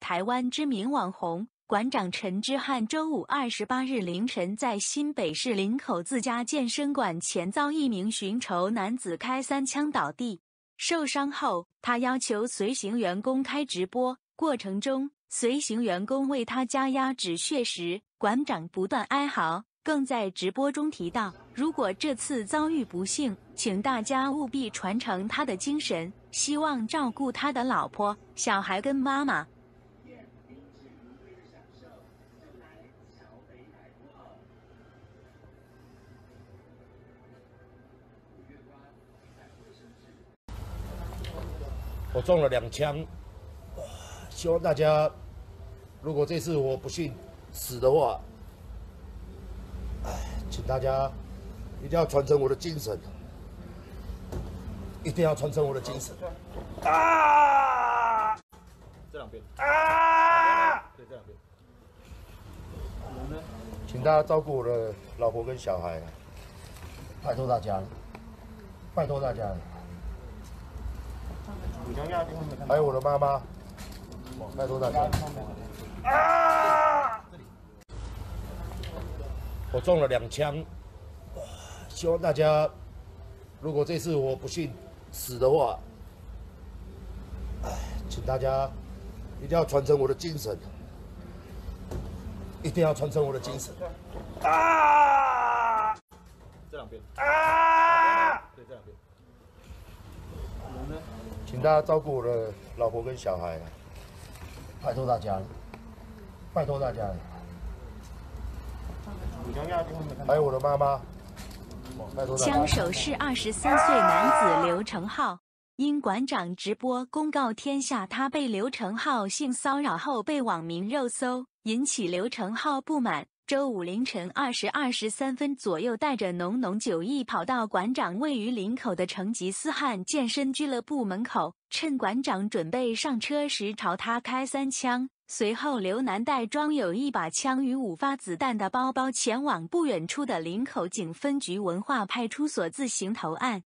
台湾知名网红馆长陈之汉周五28日凌晨在新北市林口自家健身馆前遭一名寻仇男子开3枪倒地，受伤后，他要求随行员工开直播，过程中，随行员工为他加压止血时，馆长不断哀嚎，更在直播中提到，如果这次遭遇不幸，请大家务必传承他的精神，希望照顾他的老婆、小孩跟妈妈。 我中了2枪，希望大家，如果这次我不幸死的话，请大家一定要传承我的精神，一定要传承我的精神。啊！ 这两边。 啊！ 对，这两边。 请大家照顾我的老婆跟小孩，拜托大家了，拜托大家了。还有我的妈妈，拜托大家。啊！我中了2枪，希望大家，如果这次我不幸死的话，请大家一定要传承我的精神，一定要传承我的精神。啊！ 这两边。 啊！ 对，这两边。 请大家照顾我的老婆跟小孩，拜托大家了，拜托大家了。还有我的妈妈，拜托大家。 枪手是23岁男子刘成浩，因馆长直播公告天下他被刘成浩性骚扰后被网民肉搜，引起刘成浩不满。周五凌晨22时3分左右，带着浓浓酒意跑到馆长位于林口的成吉思汗健身俱乐部门口，趁馆长准备上车时朝他开3枪。随后刘男带装有1把枪与5发子弹的包包前往不远处的林口警分局文化派出所自行投案。